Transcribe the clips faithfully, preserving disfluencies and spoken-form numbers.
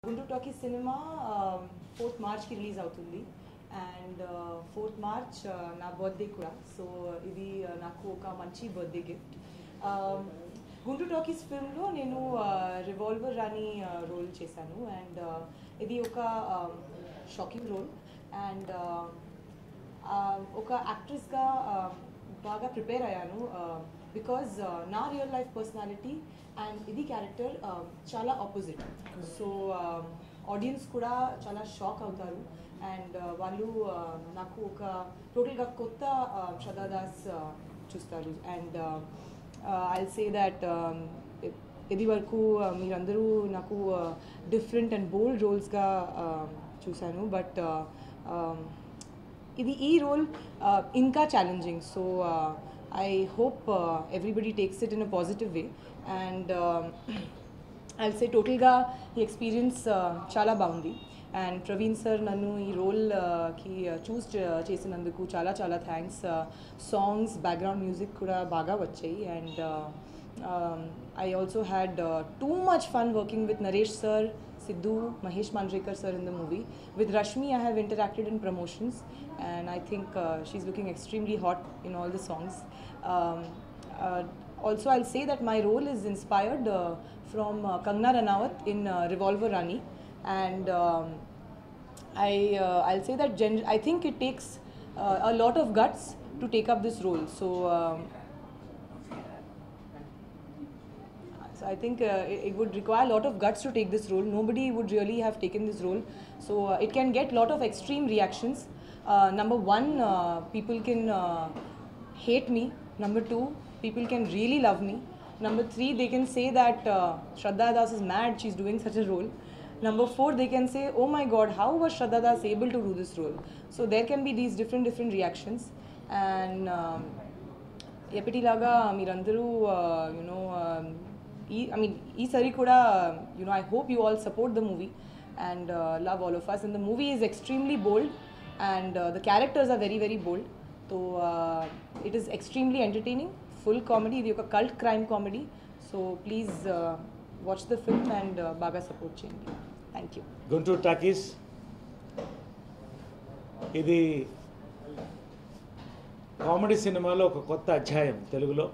Guntur Talkies cinema fourth March ki release అవుతుంది and uh, fourth March uh, నా birthday కూడా so ఇది uh, నాకు ఒక మంచి బర్త్డే గిఫ్ట్. గుంటూరు టాకీస్ ఫిల్మ్లో నేను రివాల్వర్ రాణి రోల్ చేశాను అండ్ ఇది ఒక షాకింగ్ రోల్ అండ్ ఒక యాక్ట్రెస్గా బాగా ప్రిపేర్ అయ్యాను బికాజ్ నా రియల్ లైఫ్ పర్సనాలిటీ అండ్ ఇది క్యారెక్టర్ చాలా ఆపోజిట్. సో ఆడియన్స్ కూడా చాలా షాక్ అవుతారు అండ్ వాళ్ళు నాకు ఒక టోటల్గా కొత్త శ్రద్ధా దాస్ చూస్తారు అండ్ ఐల్ సే దట్ ఇది వరకు మీరందరూ నాకు డిఫరెంట్ అండ్ బోల్డ్ రోల్స్గా చూశాను బట్ ఇది ఈ రోల్ ఇంకా challenging. So I hope everybody takes it in a positive way and I'll say టోటల్గా ఈ ఎక్స్పీరియన్స్ చాలా బాగుంది అండ్ ప్రవీణ్ సార్ నన్ను ఈ రోల్కి చూస్ చేసినందుకు చాలా చాలా థ్యాంక్స్. సాంగ్స్ బ్యాక్గ్రౌండ్ మ్యూజిక్ కూడా బాగా వచ్చాయి and I also had too much fun working with Naresh sir, Sidhu, Mahesh Manjrekar sir in the movie. With Rashmi I have interacted in promotions and I think uh, she's looking extremely hot in all the songs. Um, uh, also I'll say that my role is inspired uh, from uh, Kangana Ranaut in uh, Revolver Rani and um, I uh, I'll say that gen- I think it takes uh, a lot of guts to take up this role. So um, So I think uh, it, it would require a lot of guts to take this role. Nobody would really have taken this role. So uh, it can get a lot of extreme reactions. Uh, number one, uh, people can uh, hate me. Number two, people can really love me. Number three, they can say that uh, Shraddha Das is mad, she's doing such a role. Number four, they can say, oh my God, how was Shraddha Das able to do this role? So there can be these different different reactions. And epitilaga meerandaru, you know, um, I mean, ee sari kuda, you know, I hope you all support the movie and uh, love all of us. And the movie is extremely bold and uh, the characters are very, very bold. So uh, it is extremely entertaining, full comedy. ఇది ఒక cult crime comedy. So please uh, watch the film and uh, baga support చేయండి. Thank you. Guntur talkies ఇది comedy సినిమాలో ఒక కొత్త అధ్యాయం తెలుగులో.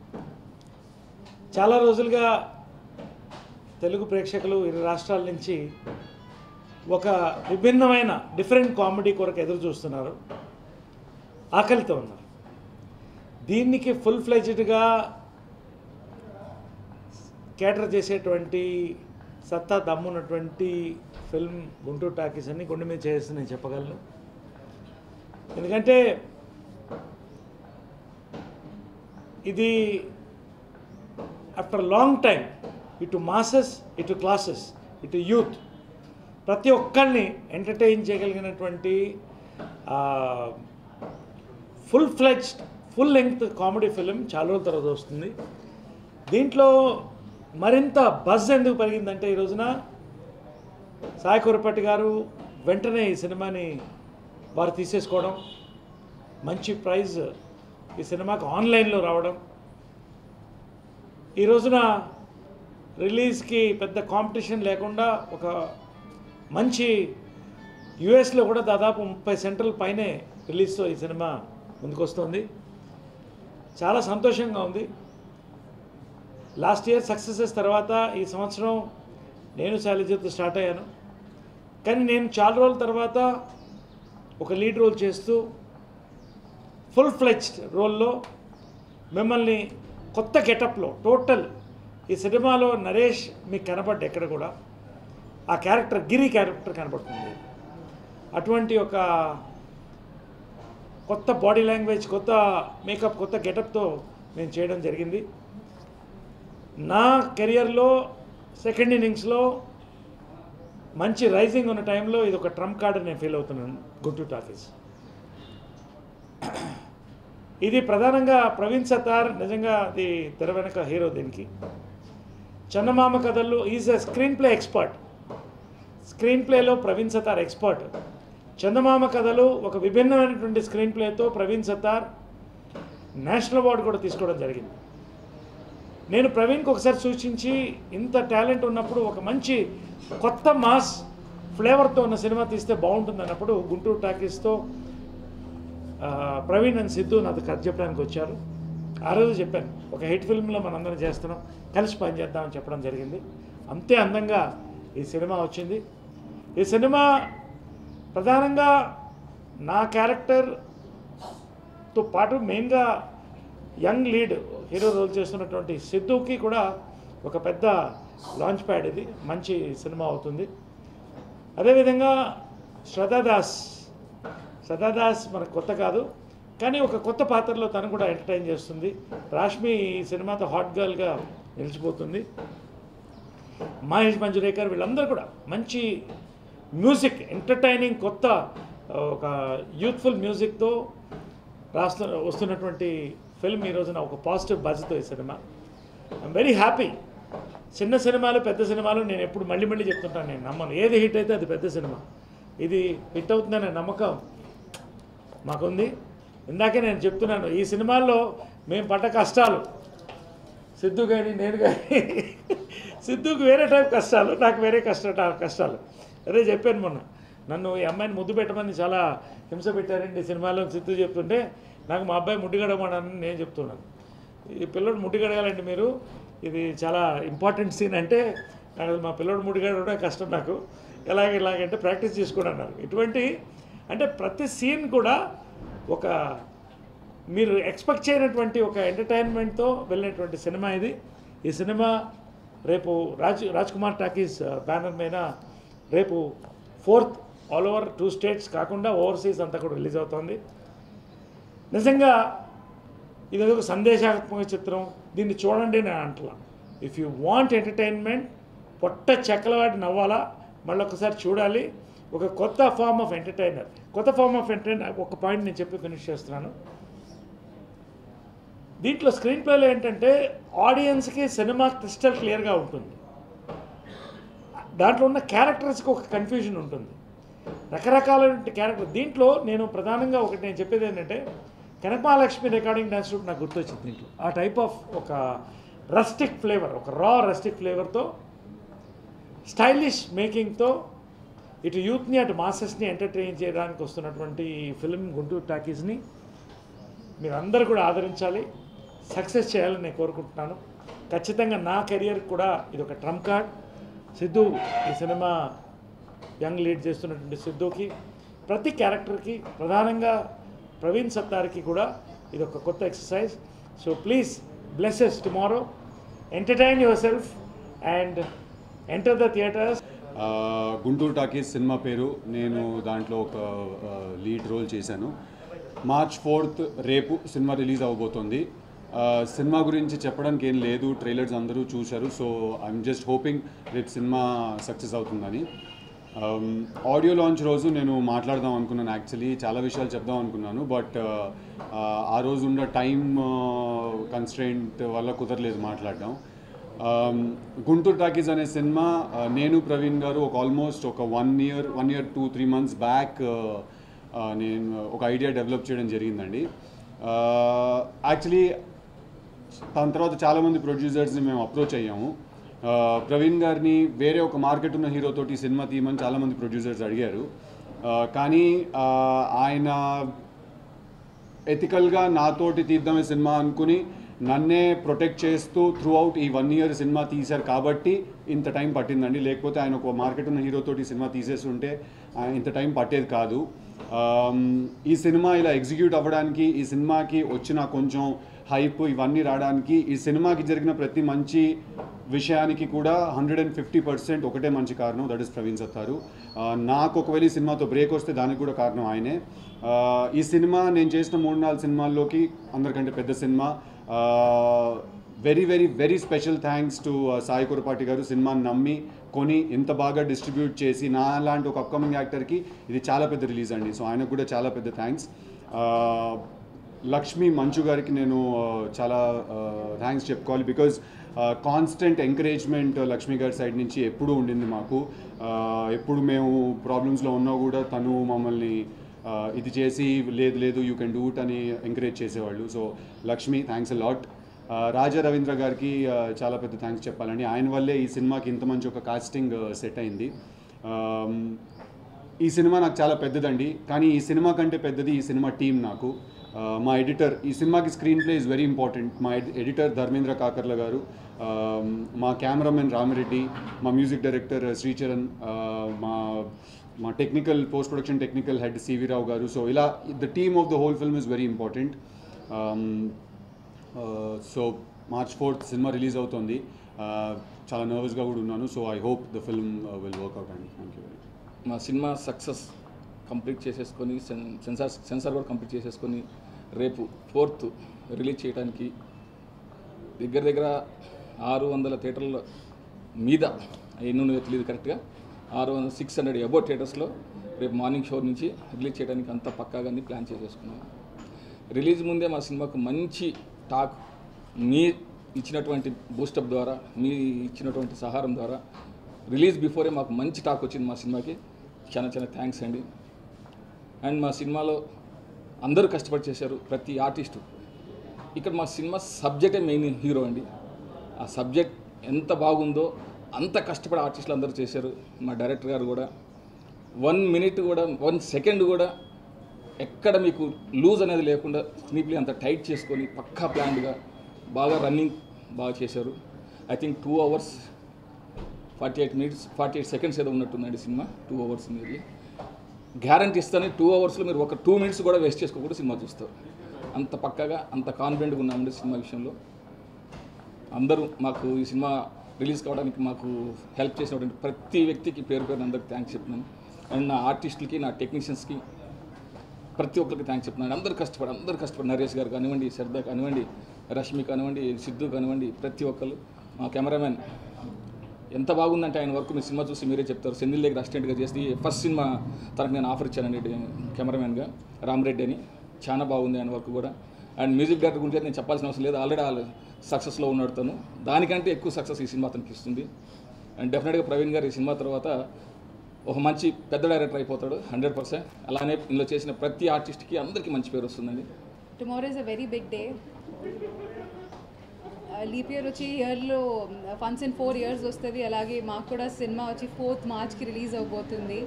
చాలా రోజులుగా తెలుగు ప్రేక్షకులు ఇరు రాష్ట్రాల నుంచి ఒక విభిన్నమైన డిఫరెంట్ కామెడీ కొరకు ఎదురు చూస్తున్నారు, ఆకలితో ఉన్నారు. దీనికి ఫుల్ ఫ్లెజ్డ్గా కేటర్ చేసేటువంటి సత్తా దమ్మున్నటువంటి ఫిల్మ్ గుంటూరు టాకీస్ అని గుండె మీద చేసి నేను చెప్పగలను. ఎందుకంటే ఇది ఆఫ్టర్ లాంగ్ టైం ఇటు మాసెస్, ఇటు క్లాసెస్, ఇటు యూత్ ప్రతి ఒక్కరిని ఎంటర్టైన్ చేయగలిగినటువంటి full fledged full length comedy film చాలా రోజుల తర్వాత వస్తుంది. దీంట్లో మరింత బజ్ ఎందుకు పెరిగిందంటే ఈ రోజున సాయి కురపట్టి గారు వెంటనే ఈ సినిమాని వారు తీసేసుకోవడం, మంచి ప్రైజ్ ఈ సినిమాకి ఆన్లైన్లో రావడం, ఈ రోజున రిలీజ్కి పెద్ద కాంపిటీషన్ లేకుండా ఒక మంచి యుఎస్లో కూడా దాదాపు ముప్పై సెంట్రల్ పైనే రిలీజ్తో ఈ సినిమా ముందుకు వస్తుంది. చాలా సంతోషంగా ఉంది. లాస్ట్ ఇయర్ సక్సెసెస్ తర్వాత ఈ సంవత్సరం నేను శైలజతో స్టార్ట్ అయ్యాను, కానీ నేను చాలా రోజుల తర్వాత ఒక లీడ్ రోల్ చేస్తూ ఫుల్ ఫ్లెజ్డ్ రోల్లో మిమ్మల్ని కొత్త గెటప్లో టోటల్ ఈ సినిమాలో నరేష్ మీకు కనపడ్డ ఎక్కడ కూడా ఆ క్యారెక్టర్ గిరి క్యారెక్టర్ కనపడుతుంది. అటువంటి ఒక కొత్త బాడీ లాంగ్వేజ్, కొత్త మేకప్, కొత్త గెటప్తో నేను చేయడం జరిగింది. నా కెరియర్లో సెకండ్ ఇన్నింగ్స్లో మంచి రైజింగ్ ఉన్న టైంలో ఇది ఒక ట్రంప్ కార్డ్ నేను ఫీల్ అవుతున్నాను గుంటూరు టాకీస్. ఇది ప్రధానంగా ప్రవీణ్ సతార్ నిజంగా అది తెర వెనక హీరో. దీనికి చందమామ కథల్లో is a screen play expert. Screen ప్లేలో ప్రవీణ్ సతార్ ఎక్స్పర్ట్. చందమామ కథలు ఒక విభిన్నమైనటువంటి స్క్రీన్ ప్లేతో ప్రవీణ్ సతార్ నేషనల్ అవార్డు కూడా తీసుకోవడం జరిగింది. నేను ప్రవీణ్కి ఒకసారి సూచించి ఇంత టాలెంట్ ఉన్నప్పుడు ఒక మంచి కొత్త మాస్ ఫ్లేవర్తో ఉన్న సినిమా తీస్తే బాగుంటుంది అన్నప్పుడు గుంటూరు టాకీస్తో ప్రవీణ్ అండ్ సిద్ధు నాతో కథ చెప్పడానికి వచ్చారు. ఆ రోజు చెప్పాను, ఒక హిట్ ఫిల్మ్లో మనందరం చేస్తున్నాం, కలిసి పని చేద్దామని చెప్పడం జరిగింది. అంతే అందంగా ఈ సినిమా వచ్చింది. ఈ సినిమా ప్రధానంగా నా క్యారెక్టర్తో పాటు మెయిన్గా యంగ్ లీడ్ హీరో రోల్ చేస్తున్నటువంటి సిద్ధుకి కూడా ఒక పెద్ద లాంచ్ ప్యాడ్ ఇది, మంచి సినిమా అవుతుంది. అదేవిధంగా శ్రద్ధాదాస్ శ్రద్ధాదాస్ మనకు కొత్త కాదు, కానీ ఒక కొత్త పాత్రలో తను కూడా ఎంటర్టైన్ చేస్తుంది. రాష్మి ఈ సినిమాతో హాట్ గర్ల్గా నిలిచిపోతుంది. మహేష్ మంజురేకర్ వీళ్ళందరూ కూడా మంచి మ్యూజిక్, ఎంటర్టైనింగ్ కొత్త ఒక యూత్ఫుల్ మ్యూజిక్తో రాస్తు వస్తున్నటువంటి ఫిల్మ్ ఈ రోజున ఒక పాజిటివ్ బజ్తో ఈ సినిమా. I'm very happy. చిన్న సినిమాలు పెద్ద సినిమాలు నేను ఎప్పుడు మళ్ళీ మళ్ళీ చెప్తుంటాను, నేను నమ్మను. ఏది హిట్ అయితే అది పెద్ద సినిమా, ఇది హిట్ అవుతుందనే నమ్మకం మాకుంది. ఇందాకే నేను చెప్తున్నాను, ఈ సినిమాల్లో మేము పడ్డ కష్టాలు, సిద్ధు కానీ నేను కానీ, సిద్ధుకు వేరే టైప్ కష్టాలు, నాకు వేరే కష్ట కష్టాలు అదే చెప్పాను మొన్న. నన్ను ఈ అమ్మాయిని ముద్దు పెట్టమని చాలా హింస పెట్టారండి సినిమాలో సిద్ధు చెప్తుంటే, నాకు మా అబ్బాయి ముడ్డి గడమని నేను చెప్తున్నాను. ఈ పిల్లడు ముడ్డి గడగాలండి మీరు, ఇది చాలా ఇంపార్టెంట్ సీన్ అంటే, నాకు మా పిల్లడు ముడ్డి గడవడం కష్టం, నాకు ఎలాగ ఇలాగంటే ప్రాక్టీస్ చేసుకోండి అన్నారు. ఇటువంటి అంటే ప్రతి సీన్ కూడా ఒక మీరు ఎక్స్పెక్ట్ చేయనటువంటి ఒక ఎంటర్టైన్మెంట్తో వెళ్ళినటువంటి సినిమా ఇది. ఈ సినిమా రేపు రాజ్ రాజ్ కుమార్ టాకీస్ బ్యానర్ మీద రేపు fourth all over two states కాకుండా ఓవర్సీస్ అంతా కూడా రిలీజ్ అవుతుంది. నిజంగా ఇది ఒక సందేశాత్మక చిత్రం, దీన్ని చూడండి నేను అంటున్నా. ఇఫ్ యూ వాంట్ ఎంటర్టైన్మెంట్, పొట్ట చెక్కలవాటి నవ్వాలా, మళ్ళీ ఒకసారి చూడాలి. ఒక కొత్త ఫార్మ్ ఆఫ్ ఎంటర్టైనర్, కొత్త ఫార్మ్ ఆఫ్ ఎంటర్టైనర్. ఒక పాయింట్ నేను చెప్పి ఫినిష్ చేస్తున్నాను. దీంట్లో స్క్రీన్ ప్లేలో ఏంటంటే ఆడియన్స్కి సినిమా క్రిస్టల్ క్లియర్గా ఉంటుంది. దాంట్లో ఉన్న క్యారెక్టర్స్కి ఒక కన్ఫ్యూజన్ ఉంటుంది, రకరకాలైన క్యారెక్టర్. దీంట్లో నేను ప్రధానంగా ఒకటి నేను చెప్పేది ఏంటంటే, కనకమహాలక్ష్మి రికార్డింగ్ డ్యాన్స్ రూట్ నాకు గుర్తొచ్చింది. దీంట్లో ఆ టైప్ ఆఫ్ ఒక రస్టిక్ ఫ్లేవర్, ఒక రా రస్టిక్ ఫ్లేవర్తో, స్టైలిష్ మేకింగ్తో ఇటు యూత్ని అటు మాసెస్ని ఎంటర్టైన్ చేయడానికి వస్తున్నటువంటి ఈ ఫిల్మ్ గుంటూరు టాకీస్ని మీరు అందరూ కూడా ఆదరించాలి, సక్సెస్ చేయాలని నేను కోరుకుంటున్నాను. ఖచ్చితంగా నా కెరియర్కి కూడా ఇది ఒక ట్రంప్ కార్డ్. సిద్ధు ఈ సినిమా యంగ్ లీడ్ చేస్తున్నటువంటి సిద్ధుకి, ప్రతి క్యారెక్టర్కి, ప్రధానంగా ప్రవీణ్ సత్తార్కి కూడా ఇది ఒక కొత్త exercise. So please blesses tomorrow, entertain yourself and enter the theatres. Guntur talkies సినిమా పేరు, నేను దాంట్లో ఒక లీడ్ రోల్ చేశాను. మార్చ్ ఫోర్త్ రేపు సినిమా రిలీజ్ అవ్వబోతుంది. సినిమా గురించి చెప్పడానికి ఏం లేదు, ట్రైలర్స్ అందరూ చూశారు. సో ఐఎమ్ జస్ట్ హోపింగ్ రేపు సినిమా సక్సెస్ అవుతుందని. ఆడియో లాంచ్ రోజు నేను మాట్లాడదాం అనుకున్నాను, యాక్చువల్లీ చాలా విషయాలు చెప్దాం అనుకున్నాను. బట్ ఆ రోజు ఉన్న టైం కన్స్ట్రెయింట్ వల్ల కుదరలేదు మాట్లాడడం. గుంటూరు టాకీస్ అనే సినిమా నేను ప్రవీణ్ గారు ఒక ఆల్మోస్ట్ ఒక one year one year two three months back నేను ఒక ఐడియా డెవలప్ చేయడం జరిగిందండి. యాక్చువల్లీ దాని తర్వాత చాలామంది ప్రొడ్యూసర్స్ని మేము అప్రోచ్ అయ్యాము. ప్రవీణ్ గారిని వేరే ఒక మార్కెట్ ఉన్న హీరోతోటి సినిమా తీయమని చాలామంది ప్రొడ్యూసర్స్ అడిగారు. కానీ ఆయన ఎథికల్గా నాతోటి తీద్దామే సినిమా అనుకుని నన్నే ప్రొటెక్ట్ చేస్తూ త్రూ అవుట్ ఈ వన్ ఇయర్ సినిమా తీశారు కాబట్టి ఇంత టైం పట్టిందండి. లేకపోతే ఆయన ఒక మార్కెట్ ఉన్న హీరోతోటి సినిమా తీసేస్తుంటే ఇంత టైం పట్టేది కాదు. ఈ సినిమా ఇలా ఎగ్జిక్యూట్ అవ్వడానికి, ఈ సినిమాకి వచ్చిన కొంచెం హైప్ ఇవన్నీ రావడానికి, ఈ సినిమాకి జరిగిన ప్రతి మంచి విషయానికి కూడా హండ్రెడ్ అండ్ ఫిఫ్టీ పర్సెంట్ ఒకటే మంచి కారణం, దట్ ఈస్ ప్రవీణ్ సత్తారు. నాకు ఒకవేళ ఈ సినిమాతో బ్రేక్ వస్తే దానికి కూడా కారణం ఆయనే. ఈ సినిమా నేను చేసిన మూడు నాలుగు సినిమాల్లోకి అందరికంటే పెద్ద సినిమా. Very very very special thanks to Sai Kurapati గారు. సినిమాని నమ్మి కొని ఇంత బాగా డిస్ట్రిబ్యూట్ చేసి నా లాంటి ఒక అప్కమింగ్ యాక్టర్కి ఇది చాలా పెద్ద రిలీజ్ అండి. సో ఆయనకు కూడా చాలా పెద్ద థ్యాంక్స్. లక్ష్మి మంచు గారికి నేను చాలా థ్యాంక్స్ చెప్పుకోవాలి. బికాజ్ కాన్స్టెంట్ ఎంకరేజ్మెంట్ లక్ష్మి గారి సైడ్ నుంచి ఎప్పుడూ ఉండింది మాకు. ఎప్పుడు మేము ప్రాబ్లమ్స్లో ఉన్నా కూడా తను మమ్మల్ని ఇది చేసి లేదు లేదు యూ కెన్ డూ ఇట్ అని ఎంకరేజ్ చేసేవాళ్ళు. So Lakshmi thanks a lot. Raja Ravindra గారికి చాలా పెద్ద థ్యాంక్స్ చెప్పాలండి. ఆయన వల్లే ఈ సినిమాకి ఇంత మంచి ఒక కాస్టింగ్ సెట్ అయింది. ఈ సినిమా నాకు చాలా పెద్దదండి, కానీ ఈ సినిమా కంటే పెద్దది ఈ సినిమా టీం నాకు. మా ఎడిటర్, ఈ సినిమాకి screen play is very important. మా ఎడిటర్ ధర్మేంద్ర కాకర్ల గారు, మా కెమెరామెన్ రామిరెడ్డి, మా మ్యూజిక్ డైరెక్టర్ శ్రీచరణ్, మా మా technical post production technical head CV Rao గారు. సో ఇలా the team of the whole film is very important. So March fourth cinema release అవుతుంది. చాలా నర్వస్గా కూడా ఉన్నాను. So I hope the film will work out అండి. Thank you very much. మా cinema success complete చేసేసుకొని సెన్ సెన్సార్ సెన్సార్ కూడా కంప్లీట్ చేసేసుకొని రేపు ఫోర్త్ రిలీజ్ చేయడానికి దగ్గర దగ్గర ఆరు వందల థియేటర్ల మీద ఎన్నో తెలియదు కరెక్ట్గా, ఆరు వందల సిక్స్ హండ్రెడ్ అబౌ థియేటర్స్లో రేపు మార్నింగ్ షో నుంచి రిలీజ్ చేయడానికి అంత పక్కాగా అన్ని ప్లాన్ చేసేసుకున్నాం. రిలీజ్ ముందే మా సినిమాకు మంచి టాక్, మీ ఇచ్చినటువంటి బూస్టప్ ద్వారా, మీ ఇచ్చినటువంటి సహారం ద్వారా రిలీజ్ బిఫోరే మాకు మంచి టాక్ వచ్చింది మా సినిమాకి. చాలా చాలా థ్యాంక్స్ అండి. అండ్ మా సినిమాలో అందరూ కష్టపడి చేశారు, ప్రతి ఆర్టిస్టు. ఇక్కడ మా సినిమా సబ్జెక్టే మెయిన్ హీరో అండి. ఆ సబ్జెక్ట్ ఎంత బాగుందో అంత కష్టపడి ఆర్టిస్టులు అందరూ చేశారు. మా డైరెక్టర్ గారు కూడా వన్ మినిట్ కూడా వన్ సెకండ్ కూడా ఎక్కడ మీకు లూజ్ అనేది లేకుండా స్క్రీన్ ప్లే అంత టైట్ చేసుకొని పక్కా ప్లాన్డ్గా బాగా రన్నింగ్ బాగా చేశారు. I think two hours forty eight minutes forty eight seconds ఏదో ఉన్నట్టుందండి సినిమా. టూ అవర్స్ మీరు గ్యారంటీ ఇస్తాను, టూ అవర్స్లో మీరు ఒక టూ మినిట్స్ కూడా వేస్ట్ చేసుకోకుండా సినిమా చూస్తారు. అంత పక్కగా అంత కాన్ఫిడెంట్గా ఉన్నామండి సినిమా విషయంలో. అందరూ మాకు ఈ సినిమా రిలీజ్ కావడానికి మాకు హెల్ప్ చేసినటువంటి ప్రతి వ్యక్తికి పేరు పేరు అందరికి థ్యాంక్స్ చెప్తున్నాను. అండ్ నా ఆర్టిస్టులకి, నా టెక్నీషియన్స్కి ప్రతి ఒక్కరికి థ్యాంక్స్ చెప్తున్నాను. అందరూ కష్టపడి అందరూ కష్టపడి నరేష్ గారు కానివ్వండి, శ్రద్ధ కానివ్వండి, రష్మి కానివ్వండి, సిద్ధు కానివ్వండి, ప్రతి ఒక్కరు. మా కెమెరామెన్ ఎంత బాగుందంటే ఆయన వర్క్ మీ సినిమా చూసి మీరే చెప్తారు. సెంధిల్ దగ్గర అసిస్టెంట్గా చేసి ఫస్ట్ సినిమా తనకు నేను ఆఫర్ ఇచ్చానండి కెమెరామెన్గా, రామరెడ్డి అని. చాలా బాగుంది ఆయన వర్క్ కూడా. అండ్ మ్యూజిక్ డైరెక్టర్ గురించి నేను చెప్పాల్సిన అవసరం లేదు, ఆల్రెడీ వాళ్ళు సక్సెస్లో ఉన్నాడు తను. దానికంటే ఎక్కువ సక్సెస్ ఈ సినిమా అతనికి ఇస్తుంది. అండ్ డెఫినెట్గా ప్రవీణ్ గారు ఈ సినిమా తర్వాత ఒక మంచి పెద్ద డైరెక్టర్ అయిపోతాడు హండ్రెడ్ పర్సెంట్. అలానే ఇందులో చేసిన ప్రతి ఆర్టిస్ట్కి అందరికీ మంచి పేరు వస్తుందండి. Tomorrow is a very big day. Leap year వచ్చి ఇయర్లో ఫన్స్ ఇన్ ఫోర్ ఇయర్స్ వస్తుంది. అలాగే మాకు కూడా సినిమా వచ్చి ఫోర్త్ మార్చ్కి రిలీజ్ అవబోతుంది.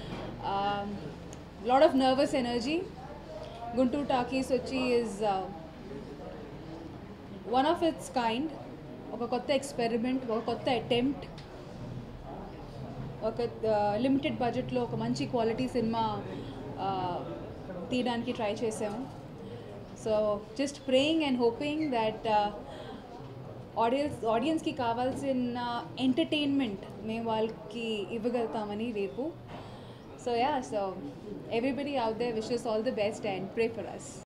Lot of nervous energy. Guntur Talkies వచ్చి is one of its kind. ఒక కొత్త ఎక్స్పెరిమెంట్, ఒక కొత్త అటెంప్ట్, ఒక లిమిటెడ్ బడ్జెట్లో ఒక మంచి క్వాలిటీ సినిమా తీయడానికి ట్రై చేసాము. So just praying and hoping that audience ఆడియన్స్కి కావాల్సిన ఎంటర్టైన్మెంట్ మేము వాళ్ళకి ఇవ్వగలుగుతామని రేపు. So yeah, so everybody out there wishes all the best and pray for us.